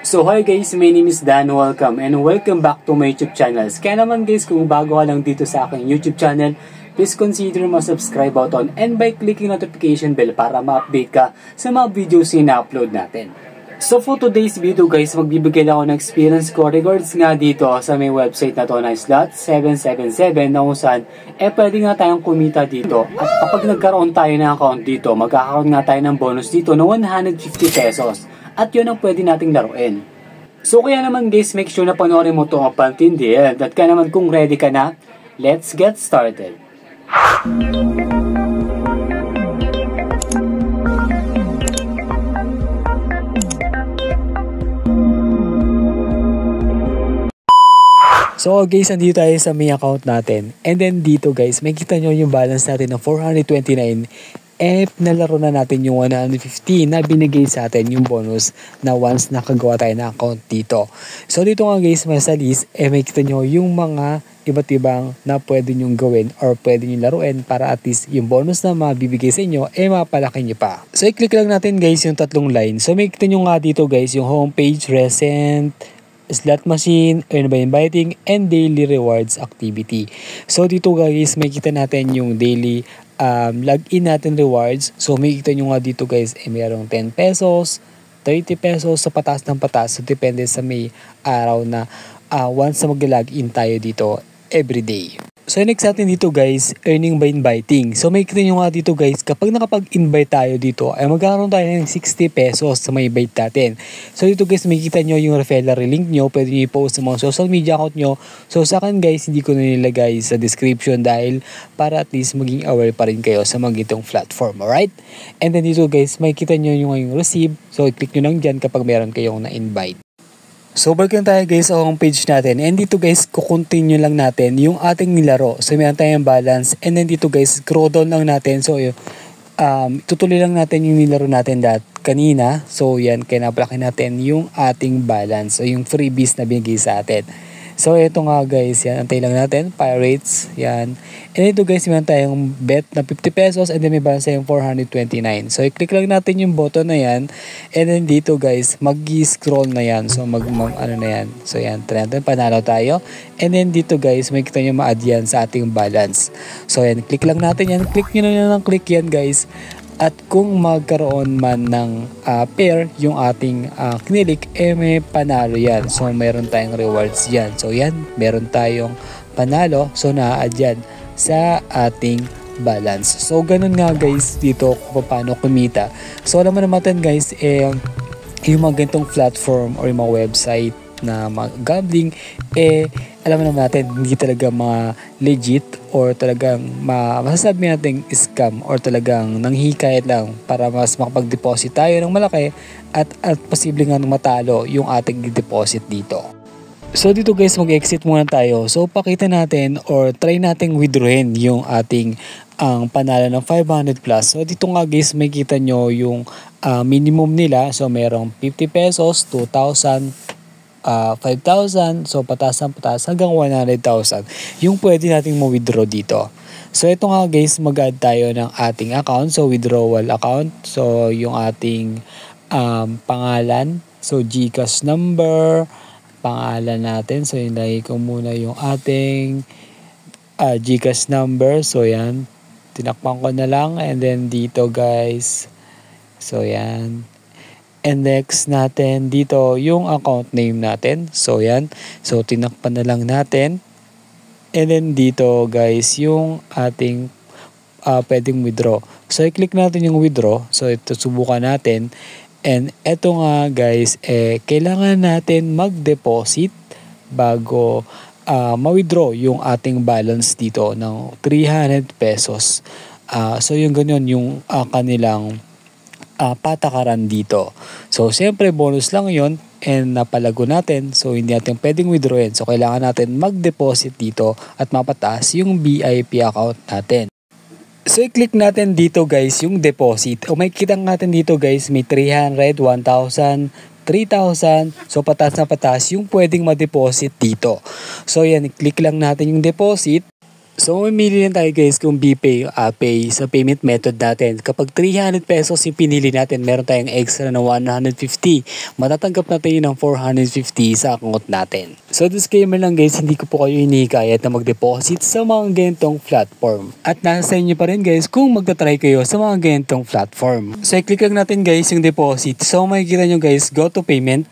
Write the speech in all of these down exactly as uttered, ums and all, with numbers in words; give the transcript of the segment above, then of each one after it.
So hi guys, my name is Dan. Welcome and welcome back to my YouTube channel. Kaya naman guys, kung bago ka lang dito sa aking YouTube channel, please consider ma-subscribe button and by clicking notification bell para ma-update ka sa mga videos na na-upload natin. So for today's video guys, magbibigay ako ng experience ko regards nga dito sa may website na to na slot seven seven seven na kung saan eh pwede nga tayong kumita dito. At kapag nagkaroon tayo ng account dito, magkakaroon nga tayo ng bonus dito na one hundred fifty pesos. At yun ang pwede nating laruin. So kaya naman guys, make sure na panoorin mo ito ang pantindi. At kaya naman kung ready ka na, let's get started. So guys, andito tayo sa main account natin. And then dito guys, makikita nyo yung balance natin ng four hundred twenty-nine. Eh, nalaro na natin yung one hundred fifty na binigay sa atin yung bonus na once nakagawa tayo ng account dito. So dito nga guys, sa list, eh makikita nyo yung mga iba't ibang na pwede nyong gawin or pwede nyong laruin para at least yung bonus na mabibigay sa inyo, eh mapalaki nyo pa. So i-click lang natin guys yung tatlong line. So makikita nyo nga dito guys yung homepage, recent, slot machine, earn by inviting, and daily rewards activity. So dito guys, makikita natin yung daily um, login natin rewards. So makikita nyo nga dito guys, eh, mayroong ten pesos, thirty pesos sa patas ng patas. So depende sa may araw na uh, once na mag-login tayo dito everyday. So next natin dito guys, earning by inviting. So makikita nyo nga dito guys, kapag nakapag-invite tayo dito, ay magkakaroon tayo ng sixty pesos sa may invite natin. So dito guys, makikita nyo yung referral link nyo, pwede nyo i-post sa mga social media account nyo. So sa akin guys, hindi ko na nilagay sa description dahil para at least maging aware pa rin kayo sa mga itong platform, alright? And then dito guys, makikita nyo yung, yung receive. So i-click nyo lang dyan kapag meron kayong na-invite. So balik lang tayo guys sa homepage natin, and dito guys kukontinue lang natin yung ating nilaro. So meron tayong balance, and then dito guys scroll down lang natin. So um, tutuloy lang natin yung nilaro natin dat kanina. So yan, kaya napalaki natin yung ating balance o yung freebies na binigay sa atin. So ito nga guys, yan, antay lang natin, Pirates, yan. And ito guys, meron tayong bet na fifty pesos and then may balance tayong four hundred twenty-nine. So i-click lang natin yung button na yan. And then dito guys, mag-scroll na yan. So mag, mag ano na yan. So yan, try natin, panalo tayo. And then dito guys, makikita nyo ma-add yan sa ating balance. So yan, click lang natin yan. Click nyo na yan ng click yan guys. At kung magkaroon man ng uh, pair yung ating uh, kinilik, eh may panalo yan. So meron tayong rewards yan. So yan, meron tayong panalo. So na-add yan sa ating balance. So ganun nga guys dito kung paano kumita. So alam mo naman guys, eh, yung mga ganitong platform or yung mga website na mga gambling, eh alam naman natin hindi talaga mga legit or talagang ma masasabi natin scam or talagang nanghihikayat lang para mas makapag-deposit tayo ng malaki at, at posible nga matalo yung ating deposit dito. So dito guys, mag-exit muna tayo. So pakita natin or try nating withdrawin yung ating ang panalo ng five hundred plus. So dito nga guys, makikita nyo yung uh, minimum nila. So merong fifty pesos, two thousand, Uh, five thousand, so pataas ang pataas hanggang one hundred thousand yung pwede nating ma-withdraw dito. So ito nga guys, mag-add tayo ng ating account, so withdrawal account, so yung ating um, pangalan, so GCash number, pangalan natin, so ilagay ko muna yung ating uh, GCash number, so yan, tinakpan ko na lang, and then dito guys, so yan. And next natin dito yung account name natin. So yan. So tinakpan na lang natin. And then dito guys yung ating uh, pwedeng withdraw. So i-click natin yung withdraw. So ito subukan natin. And eto nga guys, eh, kailangan natin mag-deposit bago uh, ma-withdraw yung ating balance dito ng three hundred pesos. Uh, so yung ganyan yung uh, kanilang Uh, patakaran dito. So, siyempre, bonus lang yon and napalago natin. So, hindi natin pwedeng withdrawin. So, kailangan natin mag-deposit dito at mapataas yung V I P account natin. So, i-click natin dito guys yung deposit. O may kitang natin dito guys, may three hundred, one thousand, three thousand. So, pataas na pataas yung pwedeng ma-deposit dito. So, yan, i-click lang natin yung deposit. So, mamili lang tayo guys kung BPay, uh, pay sa payment method natin. Kapag three hundred pesos yung pinili natin, meron tayong extra na one hundred fifty. Matatanggap natin yun ng four hundred fifty sa account natin. So, disclaimer lang guys, hindi ko po kayo hinikayat na mag-deposit sa mga ganitong platform. At nasa sa inyo pa rin guys kung magta-try kayo sa mga ganitong platform. So, i-click lang natin guys yung deposit. So, makikita nyo guys, go to payment.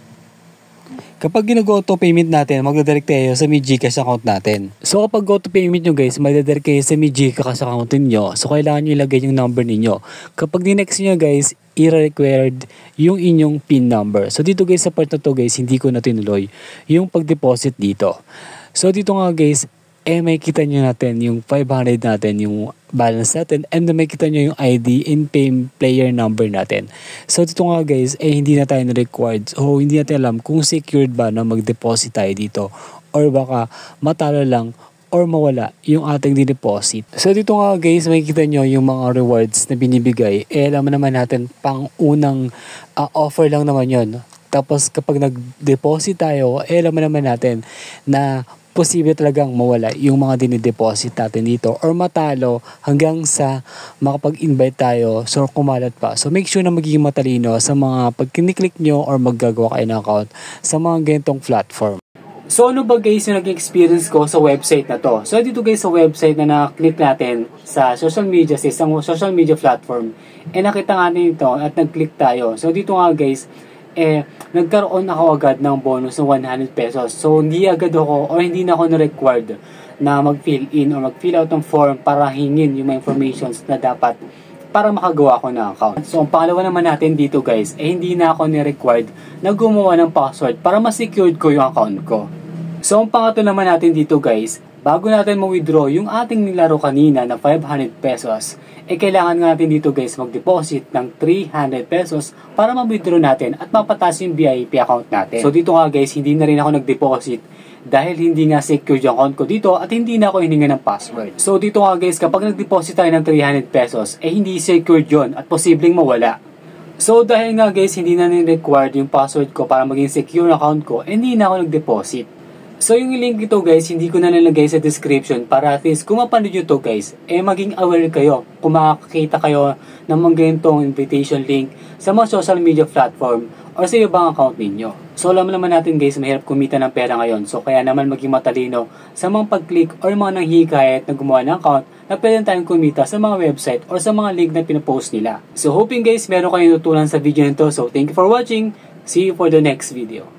Kapag gino-go to payment natin, magdadirect tayo sa may GCash account natin. So kapag go to payment nyo guys, magdadirect kayo sa may GCash account ninyo. So kailangan nyo ilagay yung number ninyo. Kapag dinext nyo guys, i-required yung inyong PIN number. So dito guys sa part na to guys, hindi ko na tinuloy yung pag-deposit dito. So dito nga guys, eh may kita nyo natin yung five hundred natin, yung balance natin, and may kita nyo yung I D and pay player number natin. So dito nga guys, eh hindi na tayo na-required. So hindi natin alam kung secured ba na mag-deposit tayo dito, or baka matalo lang or mawala yung ating dineposit. So dito nga guys, makikita nyo yung mga rewards na binibigay. Eh alam naman natin, pang unang uh, offer lang naman yon. Tapos kapag nag-deposit tayo, eh alam naman natin na posible talagang mawala yung mga dinideposit natin dito or matalo hanggang sa makapag-invite tayo so kumalat pa. So make sure na magiging matalino sa mga pag kiniklik nyo or maggagawa kayo ng account sa mga ganitong platform. So ano ba guys yung naging experience ko sa website na to? So dito guys sa website na na-click natin sa social media, sa isang social media platform, eh nakita nga nito at nag-click tayo. So dito nga guys, eh, nagkaroon ako agad ng bonus ng one hundred pesos. So, hindi agad ako or hindi na ako na-required na mag-fill in or mag-fill out ng form para hingin yung mga informations na dapat para makagawa ko ng account. So, ang pangalawa naman natin dito guys, eh hindi na ako na-required na gumawa ng password para ma-secured ko yung account ko. So, ang pangatlo naman natin dito guys, bago natin ma-withdraw yung ating nilaro kanina na five hundred pesos, eh kailangan nga natin dito guys mag-deposit ng three hundred pesos para ma-withdraw natin at mapataas yung V I P account natin. So dito nga guys, hindi na rin ako nag-deposit dahil hindi nga secured yung account ko dito at hindi na ako hininga ng password. So dito nga guys, kapag nag-deposit tayo ng three hundred pesos, eh hindi secured yon at posibleng mawala. So dahil nga guys, hindi na rin-required yung password ko para maging secure account ko, eh hindi na ako nag-deposit. So yung link ito guys, hindi ko na nalagay sa description para at least kung mapanood nyo to guys, eh maging aware kayo kung makakita kayo ng mga ganitong invitation link sa mga social media platform or sa ibang account ninyo. So alam naman natin guys, mahirap kumita ng pera ngayon. So kaya naman maging matalino sa mga pag-click or mga nanghihikayat na gumawa ng account na pwede tayong kumita sa mga website or sa mga link na pinapost nila. So hoping guys, meron kayong natutunan sa video nito. So thank you for watching. See you for the next video.